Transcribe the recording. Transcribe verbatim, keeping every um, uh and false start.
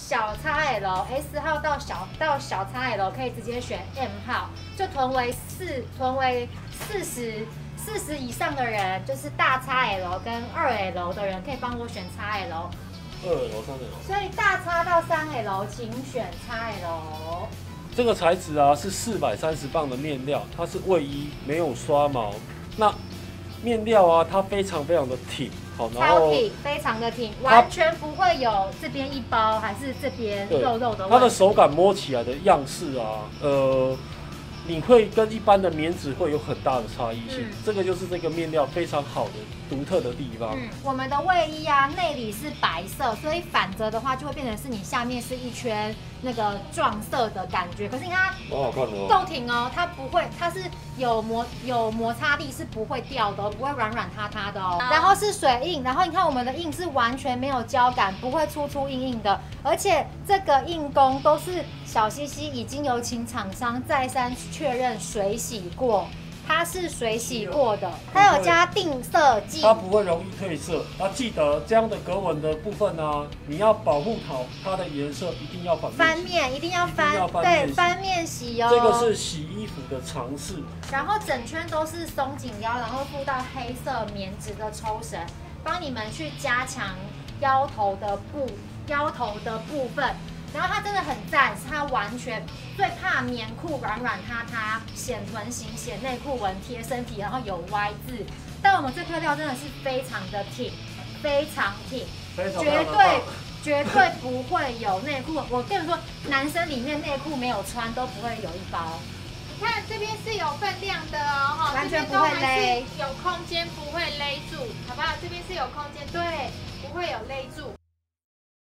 小 X L，S 号到小到小 X L 可以直接选 M 号，就臀围四臀围四十四十以上的人，就是大 X L 跟二 L 的人可以帮我选 X L。 二 L 三 L。 所以大 X 到三 L， 请选 X L。 这个材质啊是四百三十磅的面料，它是卫衣，没有刷毛。那面料啊，它非常非常的挺，好，然后超挺，非常的挺，完全不会有这边一包还是这边肉肉的问题。 它的手感摸起来的样式啊，呃。你会跟一般的棉质会有很大的差异性，嗯、这个就是这个面料非常好的、独特的地方。嗯， 我们的卫衣啊，内里是白色，所以反折的话就会变成是你下面是一圈那个撞色的感觉。可是你看它， 好好看哦， 够挺哦，它不会，它是有摩有摩擦力，是不会掉的、哦，不会软软塌塌的哦。然后是水印，然后你看我们的印是完全没有胶感，不会粗粗硬硬的，而且这个印工都是小西西已经有请厂商再三确认水洗过，它是水洗过的，它有加定色剂， 它不会容易褪色。要记得这样的格纹的部分呢、啊，你要保护好它的颜色，一定要反面翻面，一定要翻， 要翻对，翻面洗哦。 这个是洗衣服的常识。 然后整圈都是松紧腰，然后附到黑色棉质的抽绳，帮你们去加强腰头的部腰头的部分。然后它真的很赞，是它完全最怕棉裤软软塌塌、显臀型、显内裤纹贴身体，然后有 Y 字。但我们这颗料真的是非常的挺，非常挺，绝对绝对不会有内裤。我跟你说，男生里面内裤没有穿都不会有一包。 你看这边是有分量的哦，哈， 完全不会勒， 有空间，不会勒住，好不好？这边是有空间，对，不会有勒住。